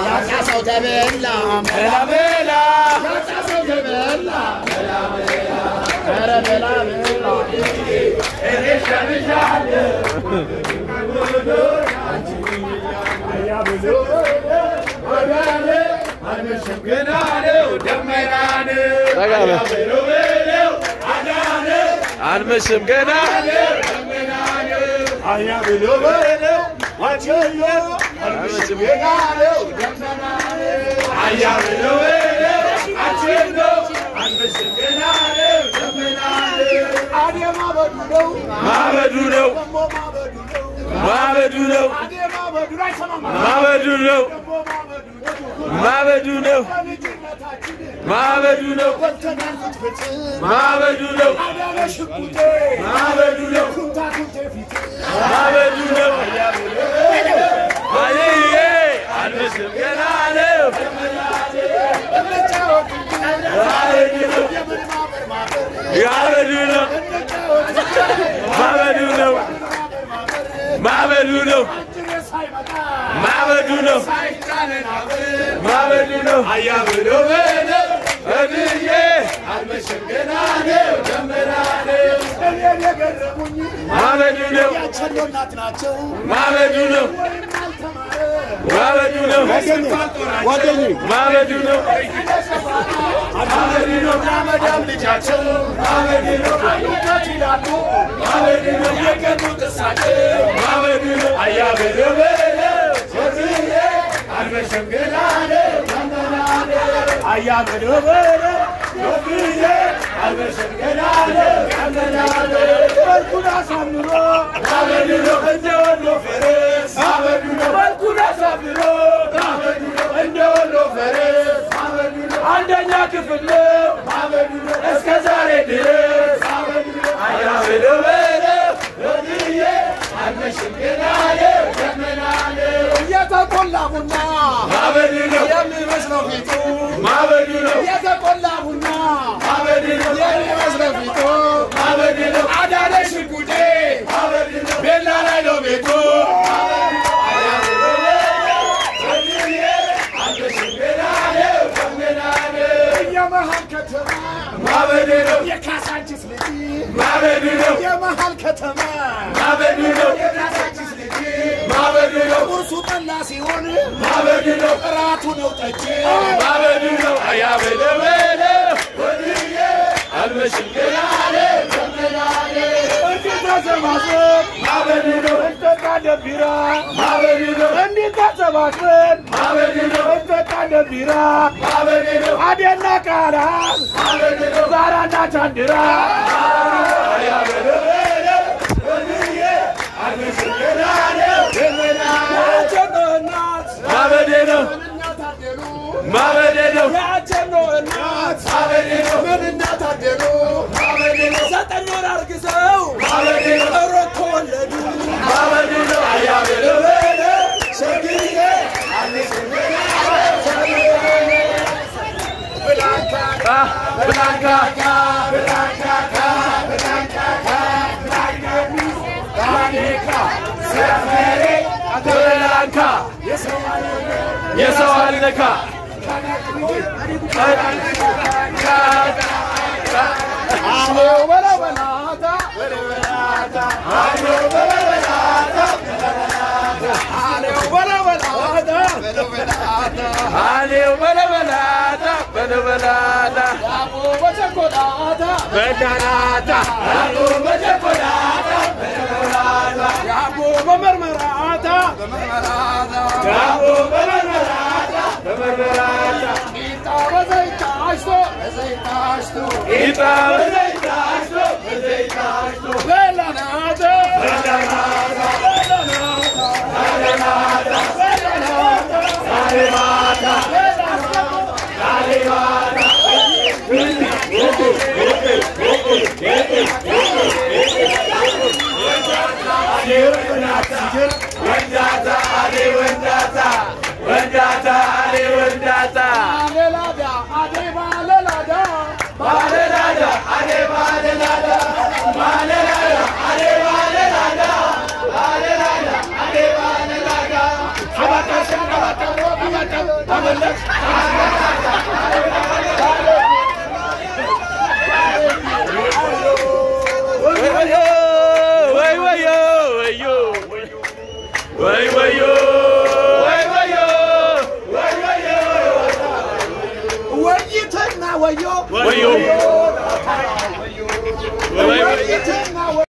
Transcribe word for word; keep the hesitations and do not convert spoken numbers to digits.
ያጫሰው ተበላ በላ በላ ያጫሰው ተበላ በላ በላ ኧረ በላ በላ እኔ ሸምሻለሁ ወዳኔ አንመሽም ገና ነው ደመናን አንመሽም ገና ደመናን አያ ብሎ በለው ዋቸዮ አንመሽም ገና ነው ደመናን አያ ብሎ በለው ዋቸዮ አንመሽም ገና ነው ደመናን አዲያ ማበዱ ነው ማበዱ ነው ማበዱ ነው ማበዱ ነው ማበዱ ነው ማበዱ ነው ማበዱ ነው ማበዱ ነው ማበዱ ነው አይዬ አንመሽም ገና ነው ማበዱ ነው ማበዱ ነው ማበዱ ነው ማበዱ ነው ማበዱ ነው አያ ብሎ በለው እድዬ አንመሽም ገና ነው ደመና ነው እኔን የገረሙኝ ማበዱ ነው ያቸሎ እናት ናቸው ማበዱ ነው ማበዱ ነው ጓደኝ ማበዱ ነው ማበዱ ነው ያመዳም ልጃቸው ማበዱ ነው አይታት ይላሉ ማበዱ ነው የቀኑት እሳቸው ማበዱ ነው አያ ብሎ በለው እድዬ አንመሽም ገና ነው ደመና ነው አያ ብሎ በለው እድዬ አንመሽም ገና ነው ደመና ነው መልኩን አሳምሮ ማበዱ ነው እንደ ወሎ ፈረስ ማበዱ ነው መልኩን አሳምሮ ማበዱ ነው እንደ ወሎ ፈረስ ማበዱ ነው አንደኛ ክፍል ነው ማበዱ ነው እስከ ዛሬ ድረስ ማበዱ ነው አያ ብሎ በለው እድዬ አንመሽም ገና ነው ደመና ነው እየተቆላ ቡና ማበዱ ነው የሚመስለው ፊቱ ማበዱ ነው እየተቆላ ቡና ማበዱ ነው የሚመስለው ፊቱ ማበዱ ነው አዳነ ሽጉጤ ማበዱ ነው ቤላ ላይ ነው ቤቱ የመሃል ከተማ ማበዱ ነው የካሳንቺስ ልጅ ማበዱ ነው የመሃል ከተማ ማበዱ ነው የካሳንቺስ ልጅ ማበዱ ነው ቁርሱ ጠላ ሲሆን ማበዱ ነው እራቱ ነው ጠጅ ማበዱ ነው አያ በለው በለው ወድዬ አንመሽም ገና ነው ደመና ነው እንዴት ተሰባስበን ማበዱ ነው እንጠጣ ደቢራ ማበዱ ነው እንዴት ተሰባስበን ማበዱ ነው እንጠጣ ደቢራ ማበዱ ነው አደና ቃራን ማበዱ ነው ዛራና ቻንድራ አያ በለው በለው ወድዬ አንመሽም ገና ነው ደመና ነው ያቸኖ እናት ማበዱ ነው እናት አደሉ ማበዱ ነው ያቸኖ እናት ማበዱ ነው ምን እናት አደሉ ማበዱ ነው ዘጠኝ ወር አርግዘው ማበዱ ነው እሮት ተወለዱ ማበዱ ነው አያ በለው በለው ሸግዬ ብላንካ ብላንካ ብላንካ ብላንካ ብላንካ ሰፈሬ ብላንካ የሰው አልነካ አለው በለው በላታ በለው በላታ አለው በለው በላታ አለው በለው በላታ በለው በላታ አሌው በለበላታ በለበላታ ዳቦ በቸኮላታ በዳናታ ዳቦ በቸኮላታ በቸኮላታ ዳቦ በመርመራታ በመርመራታ ዳቦ በመርመራታ በመርመራታ ቂጣ በዘይት ታሽቶ በዘይት ታሽቶ ቂጣ በዘይት ታሽቶ በዘይት ታሽቶ በላናታ በላናታ በላናታ በላናታ ዛሬ ማታ ዛሬ ማታ ወንዳታ አሌ ወንዳታ ወንዳታ አሌ ወንዳታ ባለላዳ አዴ ባለላዳ ባለላዳ አሌ ባለላዳ ባለላዳ አሌ ባለላዳ ባለላዳ አሌ ባለላዳ አባታ አባታ አባታ ተመለስ ወይ ወዮ ወይ ወዮ ወይ ወዮ ወይተና ወዮ ወዮ ወይ ወዮ